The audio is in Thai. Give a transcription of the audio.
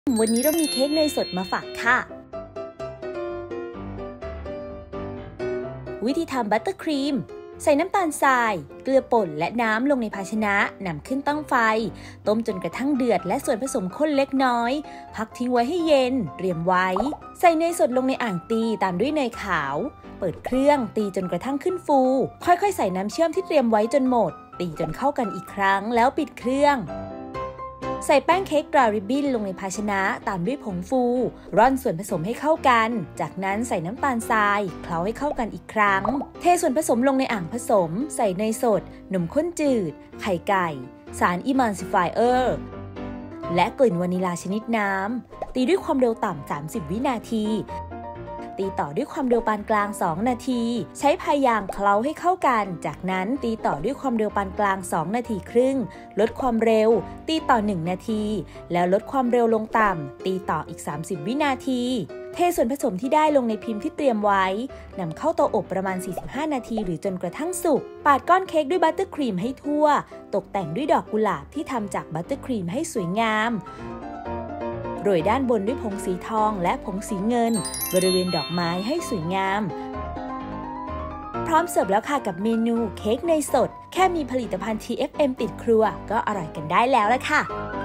วันนี้เรามีเค้กเนยสดมาฝากค่ะวิธีทำบัตเตอร์ครีมใส่น้ำตาลทรายเกลือป่นและน้ำลงในภาชนะนำขึ้นตั้งไฟต้มจนกระทั่งเดือดและส่วนผสมข้นเล็กน้อยพักทิ้งไว้ให้เย็นเตรียมไว้ใส่เนยสดลงในอ่างตีตามด้วยเนยขาวเปิดเครื่องตีจนกระทั่งขึ้นฟูค่อยๆใส่น้ำเชื่อมที่เตรียมไว้จนหมดตีจนเข้ากันอีกครั้งแล้วปิดเครื่องใส่แป้งเค้กดราริบบิ้นลงในภาชนะตามด้วยผงฟูร่อนส่วนผสมให้เข้ากันจากนั้นใส่น้ำตาลทรายเคล้าให้เข้ากันอีกครั้งเทส่วนผสมลงในอ่างผสมใส่เนยสดนมข้นจืดไข่ไก่สารอิมันซิฟายเออร์และกลิ่นวานิลาชนิดน้ำตีด้วยความเร็วต่ำ30 วินาทีตีต่อด้วยความเร็วปานกลาง2 นาทีใช้พายางเคล้าให้เข้ากันจากนั้นตีต่อด้วยความเร็วปานกลาง2 นาทีครึ่งลดความเร็วตีต่อ1 นาทีแล้วลดความเร็วลงต่ำตีต่ออีก30 วินาทีเทส่วนผสมที่ได้ลงในพิมพ์ที่เตรียมไว้นำเข้าเตาอบประมาณ45 นาทีหรือจนกระทั่งสุกปาดก้อนเค้กด้วยบัตเตอร์ครีมให้ทั่วตกแต่งด้วยดอกกุหลาบที่ทำจากบัตเตอร์ครีมให้สวยงามโรยด้านบนด้วยผงสีทองและผงสีเงินบริเวณดอกไม้ให้สวยงามพร้อมเสิร์ฟแล้วค่ะกับเมนูเค้กเนยสดแค่มีผลิตภัณฑ์ TFM ติดครัวก็อร่อยกันได้แล้วละค่ะ